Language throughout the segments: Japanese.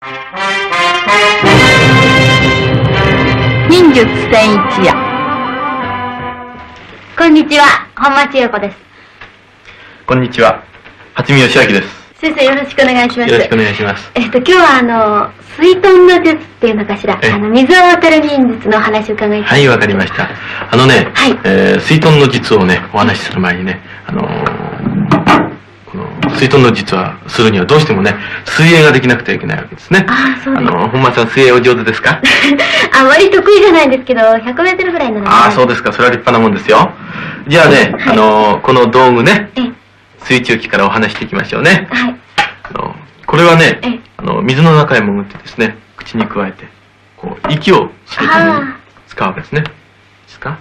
忍術千一夜。 こんにちは、本町優子です。 こんにちは、初見義明です。 先生、よろしくお願いします。 よろしくお願いします。 今日は水遁の術っていうのかしら、水を渡る忍術のお話を伺いたい。 はい、わかりました。水遁の術をね、お話しする前にね、この水遁の術はするにはどうしてもね、水泳ができなくてはいけないわけですね。 ああ、そうです。 本間さん、水泳お上手ですか？ あまり得意じゃないんですけど、100メートルぐらいなので。 ああ、そうですか。それは立派なもんですよ。じゃあね、この道具ね、水中機からお話していきましょうね。 はい。 これはね、水の中へ潜ってですね、口に加えて、こう、息をするために使うわけですね。ですか？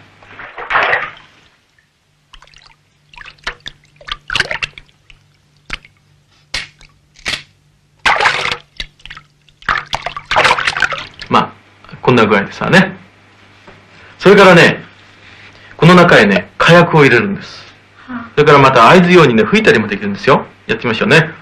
まあ、こんな具合ですわね。それからね、この中へね、火薬を入れるんです。それからまた合図ようにね、吹いたりもできるんですよ。やってみましょうね。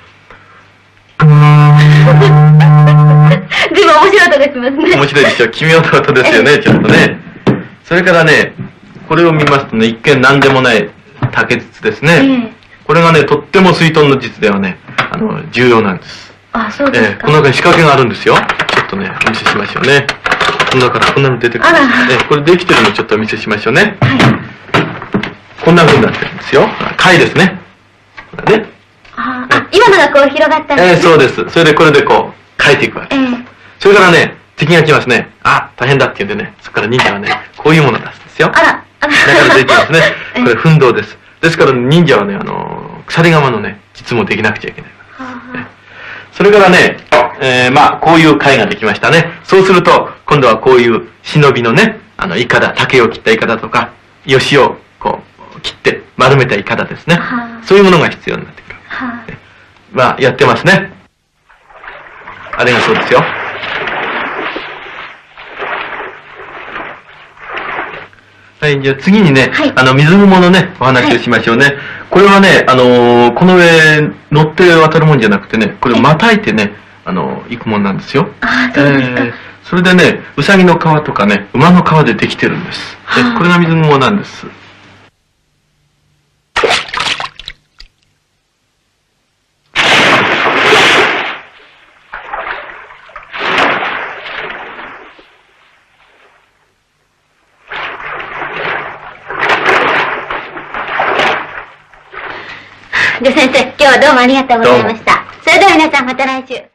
随分面白い音がしますね。 面白いでしょ。奇妙な音ですよね、ちょっとね。それからね、これを見ますとね、一見何でもない竹筒ですね。これがね、とっても水遁の術ではね、重要なんです。 あ、そうですか。 この中に仕掛けがあるんですよ。ちょっとね、お見せしましょうね。この中からこんなの出てくるんです。これできてるのちょっとお見せしましょうね。こんな風になってるんですよ。貝ですね。ね。 今のがこう広がったんですね。 そうです。それでこれでこう、書いていくわけです。それからね、敵が来ますね。あ、大変だって言うんでね、そこから忍者はね、こういうものを出すんですよ。だから出てきますね。これ、奮闘です。ですから忍者はね、鎖釜のね、実もできなくちゃいけない。それからね、まあ、こういう貝ができましたね。そうすると、今度はこういう忍びのね、イカダ、竹を切ったイカダとか、ヨシをこう、切って丸めたイカダですね。そういうものが必要になってくる。まあ、やってますね。あれがそうですよ。はい、じゃあ次にね、水雲のね、お話をしましょうね。これはね、この上乗って渡るもんじゃなくてね、これまたいてね、行くもんなんですよ。それでね、ウサギの皮とかね、馬の皮でできてるんです。これが水雲なんです。 じゃあ先生、今日はどうもありがとうございました。それでは皆さんまた来週。